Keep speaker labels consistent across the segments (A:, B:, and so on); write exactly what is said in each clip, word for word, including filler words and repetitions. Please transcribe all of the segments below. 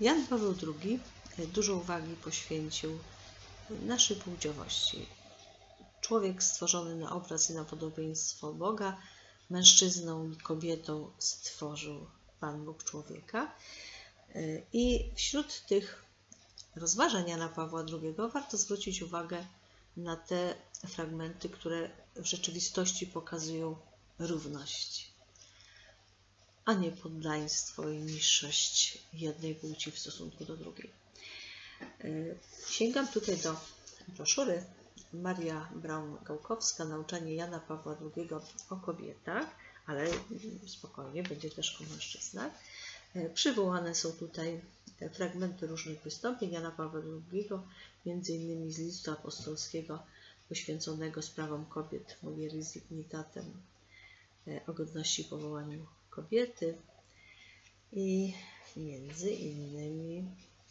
A: Jan Paweł drugi dużo uwagi poświęcił naszej płciowości. Człowiek stworzony na obraz i na podobieństwo Boga, mężczyzną i kobietą stworzył Pan Bóg człowieka. I wśród tych rozważań Jana Pawła drugiego warto zwrócić uwagę na te fragmenty, które w rzeczywistości pokazują równość, a nie poddaństwo i niższość jednej płci w stosunku do drugiej. Sięgam tutaj do broszury Maria Braun-Gałkowska, Nauczanie Jana Pawła drugiego o kobietach, ale spokojnie, będzie też o mężczyznach. Przywołane są tutaj fragmenty różnych wystąpień Jana Pawła drugiego, między innymi z listu apostolskiego poświęconego sprawom kobiet, Mulieris Dignitatem, o godności i powołaniu kobiety, i między innymi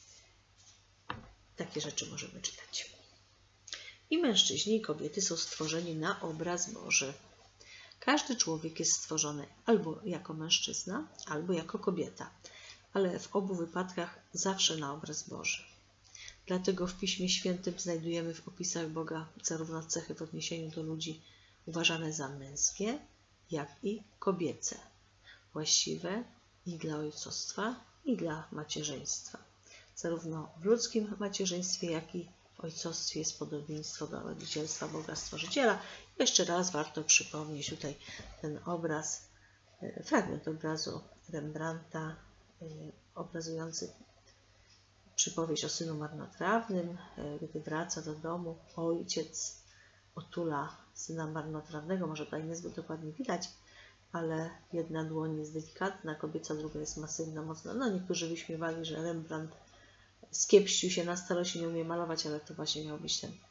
A: takie rzeczy możemy czytać. I mężczyźni i kobiety są stworzeni na obraz Boży. Każdy człowiek jest stworzony albo jako mężczyzna, albo jako kobieta, ale w obu wypadkach zawsze na obraz Boży. Dlatego w Piśmie Świętym znajdujemy w opisach Boga zarówno cechy w odniesieniu do ludzi uważane za męskie, jak i kobiece, właściwe i dla ojcostwa, i dla macierzyństwa. Zarówno w ludzkim macierzyństwie, jak i w ojcostwie jest podobieństwo do rodzicielstwa Boga Stworzyciela. Jeszcze raz warto przypomnieć tutaj ten obraz, fragment obrazu Rembrandta obrazujący przypowieść o synu marnotrawnym. Gdy wraca do domu, ojciec otula syna marnotrawnego. Może tutaj niezbyt dokładnie widać, ale jedna dłoń jest delikatna, kobieca, druga jest masywna, mocna. No, niektórzy wyśmiewali, że Rembrandt skiepścił się na starość i nie umie malować, ale to właśnie miał być ten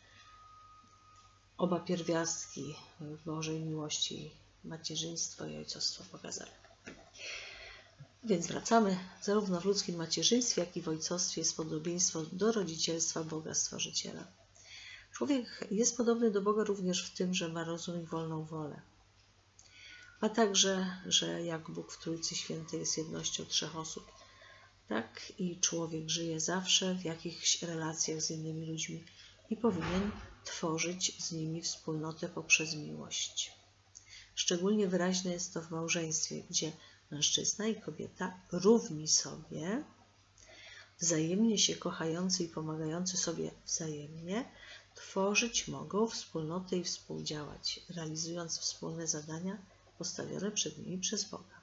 A: oba pierwiastki Bożej miłości, macierzyństwo i ojcostwo pokazane. Więc wracamy. Zarówno w ludzkim macierzyństwie, jak i w ojcostwie jest podobieństwo do rodzicielstwa Boga Stworzyciela. Człowiek jest podobny do Boga również w tym, że ma rozum i wolną wolę, a także, że jak Bóg w Trójcy Świętej jest jednością trzech osób, tak i człowiek żyje zawsze w jakichś relacjach z innymi ludźmi i powinien tworzyć z nimi wspólnotę poprzez miłość. Szczególnie wyraźne jest to w małżeństwie, gdzie mężczyzna i kobieta równi sobie, wzajemnie się kochający i pomagający sobie wzajemnie, tworzyć mogą wspólnotę i współdziałać, realizując wspólne zadania postawione przed nimi przez Boga.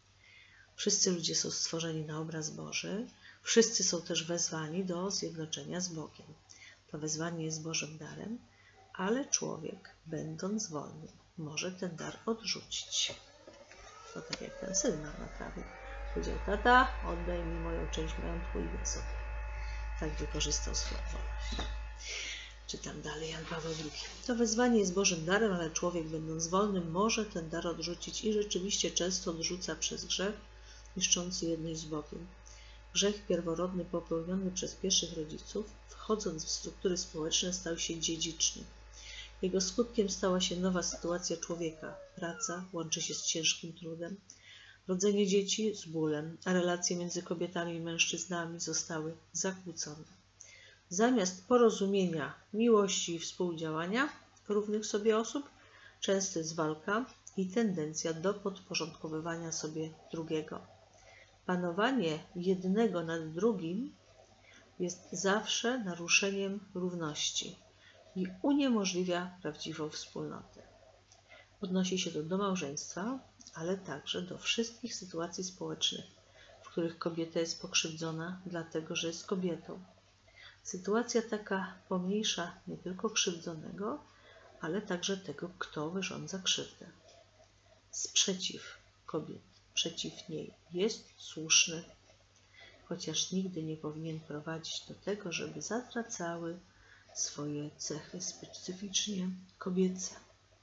A: Wszyscy ludzie są stworzeni na obraz Boży, wszyscy są też wezwani do zjednoczenia z Bogiem. To wezwanie jest Bożym darem, ale człowiek, będąc wolnym, może ten dar odrzucić. To tak jak ten syn marnotrawny powiedział: tata, oddaj mi moją część majątku, idę sobie. Tak wykorzystał swoją wolność. Czytam dalej, Jan Paweł drugi. To wezwanie jest Bożym darem, ale człowiek, będąc wolnym, może ten dar odrzucić i rzeczywiście często odrzuca przez grzech niszczący jedność z Bogiem. Grzech pierworodny popełniony przez pierwszych rodziców, wchodząc w struktury społeczne, stał się dziedziczny. Jego skutkiem stała się nowa sytuacja człowieka. Praca łączy się z ciężkim trudem, rodzenie dzieci z bólem, a relacje między kobietami i mężczyznami zostały zakłócone. Zamiast porozumienia, miłości i współdziałania równych sobie osób, często jest walka i tendencja do podporządkowywania sobie drugiego. Panowanie jednego nad drugim jest zawsze naruszeniem równości i uniemożliwia prawdziwą wspólnotę. Odnosi się to do małżeństwa, ale także do wszystkich sytuacji społecznych, w których kobieta jest pokrzywdzona dlatego, że jest kobietą. Sytuacja taka pomniejsza nie tylko krzywdzonego, ale także tego, kto wyrządza krzywdę. Sprzeciw kobiet przeciw niej jest słuszny, chociaż nigdy nie powinien prowadzić do tego, żeby zatracały swoje cechy specyficznie kobiece.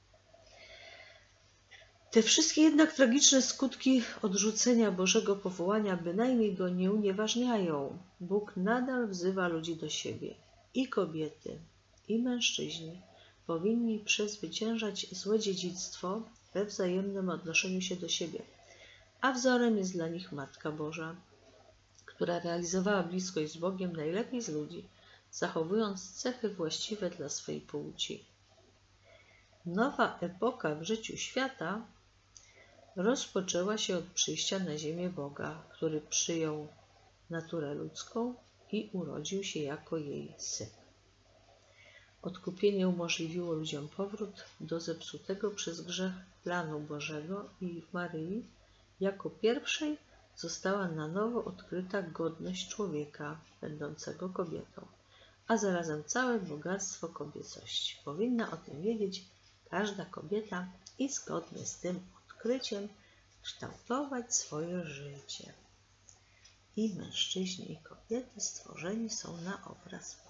A: Te wszystkie jednak tragiczne skutki odrzucenia Bożego powołania bynajmniej go nie unieważniają. Bóg nadal wzywa ludzi do siebie. I kobiety, i mężczyźni powinni przezwyciężać złe dziedzictwo we wzajemnym odnoszeniu się do siebie, a wzorem jest dla nich Matka Boża, która realizowała bliskość z Bogiem najlepiej z ludzi, zachowując cechy właściwe dla swej płci. Nowa epoka w życiu świata rozpoczęła się od przyjścia na ziemię Boga, który przyjął naturę ludzką i urodził się jako jej Syn. Odkupienie umożliwiło ludziom powrót do zepsutego przez grzech planu Bożego i w Maryi jako pierwszej została na nowo odkryta godność człowieka będącego kobietą, a zarazem całe bogactwo kobiecości. Powinna o tym wiedzieć każda kobieta i zgodnie z tym odkryciem kształtować swoje życie. I mężczyźni i kobiety stworzeni są na obraz